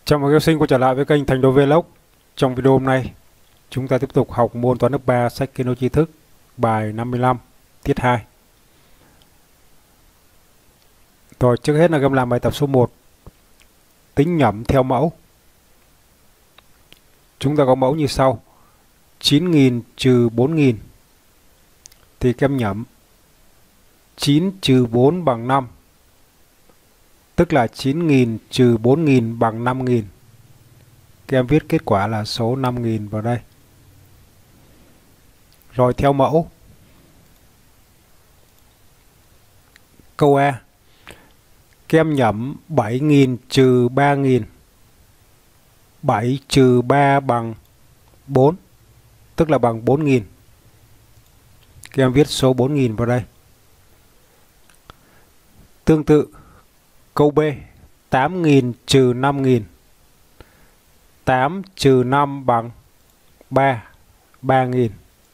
Chào mừng các học sinh quay trở lại với kênh Thành Đô Vlog. Trong video hôm nay, chúng ta tiếp tục học môn toán lớp 3 sách Kiến Đô Tri Thức, bài 55, tiết 2. Rồi, trước hết là các em làm bài tập số 1, tính nhẩm theo mẫu. Chúng ta có mẫu như sau: 9.000 trừ 4.000 thì các em nhẩm 9 trừ 4 bằng 5, tức là 9.000 trừ 4.000 bằng 5.000. Các em viết kết quả là số 5.000 vào đây. Rồi theo mẫu. Câu A. Các em nhẩm 7.000 trừ 3.000. 7 trừ 3 bằng 4, tức là bằng 4.000. Các em viết số 4.000 vào đây. Tương tự, câu B. 8.000 trừ 5.000. 8 trừ 5 bằng 3, 3.000.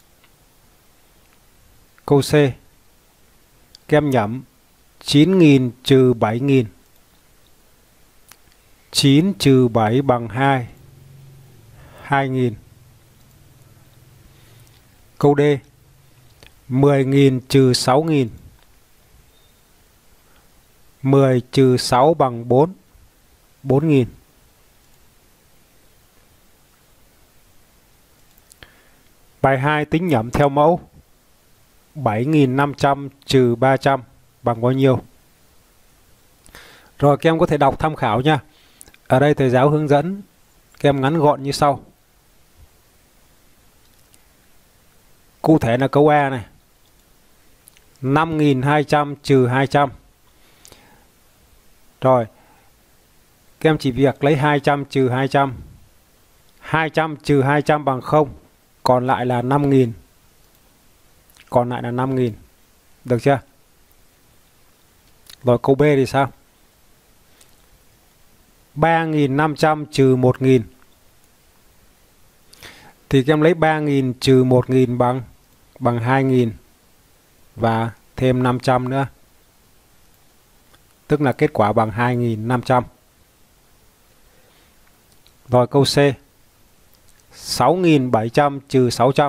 Câu C. Các em nhẩm 9.000 trừ 7.000. 9 trừ 7 bằng 2, 2.000. Câu D. 10.000 trừ 6.000. 10 trừ 6 bằng 4, 4.000. Bài 2 tính nhẩm theo mẫu. 7.500 trừ 300 bằng bao nhiêu? Rồi các em có thể đọc tham khảo nha. Ở đây thầy giáo hướng dẫn các em ngắn gọn như sau. Cụ thể là câu A này. 5.200 trừ 200. Rồi, các em chỉ việc lấy 200 trừ 200. 200 trừ 200 bằng 0. Còn lại là 5.000. Còn lại là 5.000. Được chưa? Rồi câu B thì sao? 3.500 trừ 1.000. Thì các em lấy 3.000 trừ 1.000 bằng 2.000. Và thêm 500 nữa. Tức là kết quả bằng 2.500. Rồi câu C. 6.700 trừ 600.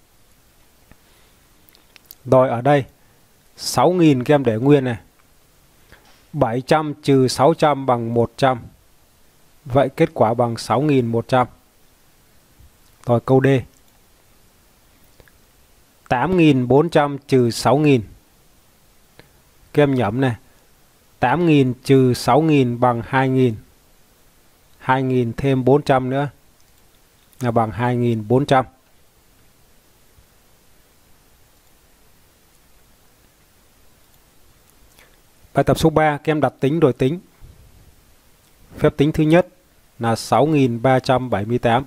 Rồi ở đây 6.000 các em để nguyên này. 700 trừ 600 bằng 100. Vậy kết quả bằng 6.100. Rồi câu D. 8.400 trừ 6.000. Các em nhẩm này. 8.000 trừ 6.000 bằng 2.000. 2.000 thêm 400 nữa là bằng 2.400. Bài tập số 3, các em đặt tính đổi tính. Phép tính thứ nhất là 6.378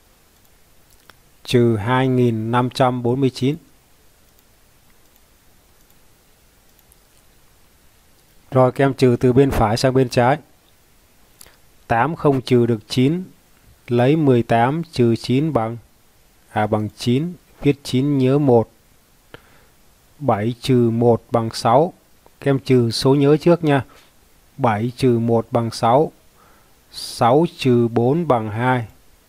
trừ 2.549. Rồi các em trừ từ bên phải sang bên trái. 8 không trừ được 9. Lấy 18 trừ 9 bằng 9. Viết 9 nhớ 1. 7 trừ 1 bằng 6. Các em trừ số nhớ trước nha. 7 trừ 1 bằng 6. 6 trừ 4 bằng 2.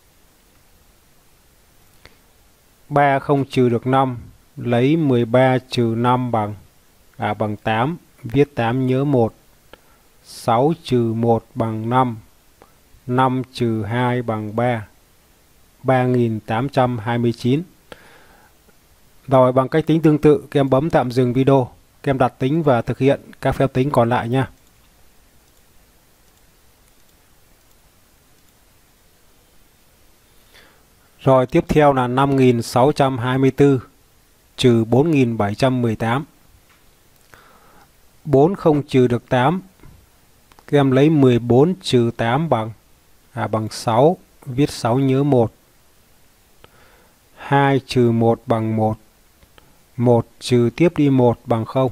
3 không trừ được 5. Lấy 13 trừ 5 bằng 8. Viết 8 nhớ 1. 6 trừ 1 bằng 5. 5 trừ 2 bằng 3. 3.829. Rồi bằng cách tính tương tự, các em bấm tạm dừng video. Các em đặt tính và thực hiện các phép tính còn lại nha. Rồi tiếp theo là 5.624 trừ 4.718. 4 không trừ được 8. Các em lấy 14 trừ 8 bằng 6. Viết 6 nhớ 1. 2 trừ 1 bằng 1. 1 trừ tiếp đi 1 bằng 0.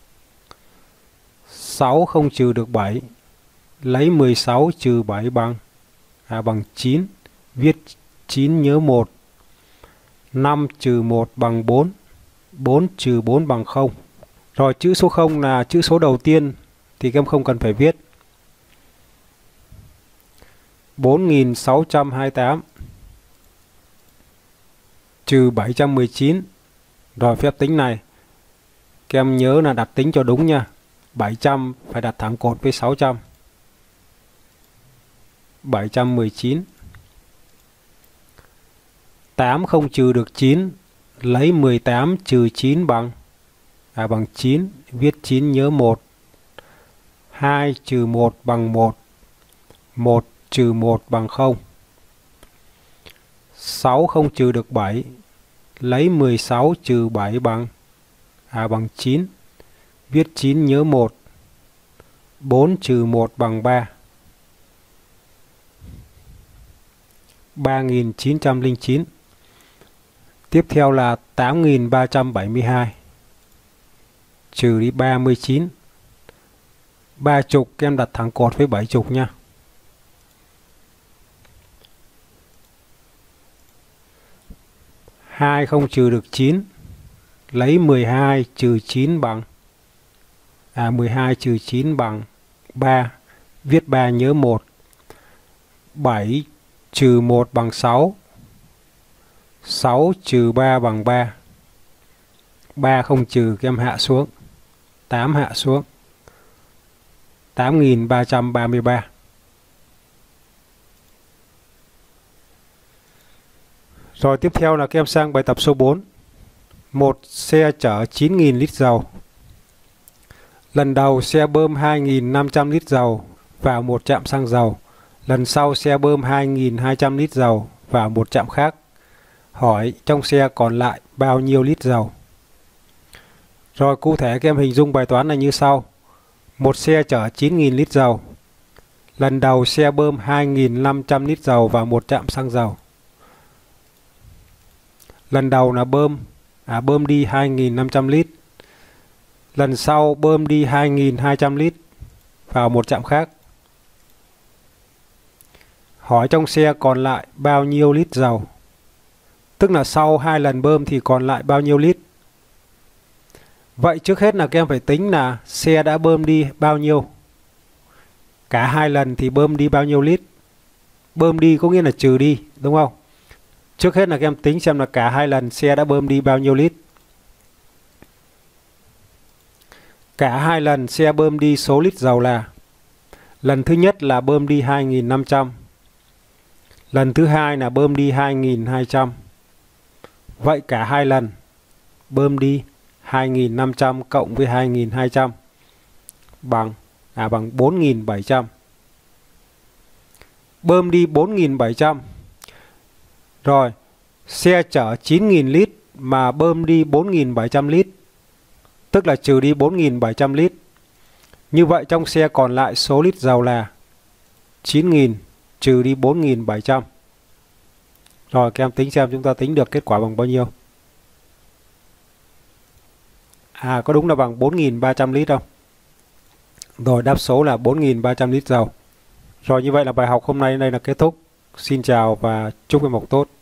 6 không trừ được 7. Lấy 16 trừ 7 bằng 9. Viết 9 nhớ 1. 5 trừ 1 bằng 4. 4 trừ 4 bằng 0. Rồi chữ số 0 là chữ số đầu tiên thì các em không cần phải viết. 4.628 trừ 719. Rồi phép tính này các em nhớ là đặt tính cho đúng nha. 700 phải đặt thẳng cột với 600. 719. 8 không trừ được 9, lấy 18 trừ 9 bằng bằng 9, viết 9 nhớ 1. 2 trừ 1 bằng 1. 1 trừ 1 bằng 0. 6 không trừ được 7, lấy 16 trừ 7 bằng bằng 9, viết 9 nhớ 1. 4 trừ 1 bằng 3. 3.909. Tiếp theo là 8.372 trừ đi 39. 30 các em đặt thẳng cột với 70 nha. 2 không trừ được 9, lấy 12 trừ 9 bằng 12 trừ 9 bằng 3, viết 3 nhớ 1. 7 trừ 1 bằng 6. 6 trừ 3 bằng 3. 3 không trừ các em hạ xuống. 8 hạ xuống. 8.333. Rồi tiếp theo là các em sang bài tập số 4. Một xe chở 9.000 lít dầu. Lần đầu xe bơm 2.500 lít dầu vào một trạm xăng dầu. Lần sau xe bơm 2.200 lít dầu vào một trạm khác. Hỏi trong xe còn lại bao nhiêu lít dầu? Rồi cụ thể các em hình dung bài toán này như sau. Một xe chở 9.000 lít dầu. Lần đầu xe bơm 2.500 lít dầu vào một trạm xăng dầu. Lần đầu là bơm đi 2.500 lít. Lần sau bơm đi 2.200 lít vào một trạm khác. Hỏi trong xe còn lại bao nhiêu lít dầu? Tức là sau 2 lần bơm thì còn lại bao nhiêu lít? Vậy trước hết là các em phải tính là xe đã bơm đi bao nhiêu. Cả 2 lần thì bơm đi bao nhiêu lít? Bơm đi có nghĩa là trừ đi, đúng không? Trước hết là các em tính xem là cả 2 lần xe đã bơm đi bao nhiêu lít. Cả 2 lần xe bơm đi số lít dầu là: lần thứ nhất là bơm đi 2.500. Lần thứ hai là bơm đi 2.200. Vậy cả 2 lần bơm đi 2.500 cộng với 2.200 bằng 4.700. Bơm đi 4.700. Rồi, xe chở 9.000 lít mà bơm đi 4.700 lít. Tức là trừ đi 4.700 lít. Như vậy trong xe còn lại số lít dầu là 9.000 trừ đi 4.700. Rồi các em tính xem chúng ta tính được kết quả bằng bao nhiêu. Có đúng là bằng 4.300 lít không? Rồi đáp số là 4.300 lít dầu. Rồi như vậy là bài học hôm nay đây là kết thúc. Xin chào và chúc em học tốt.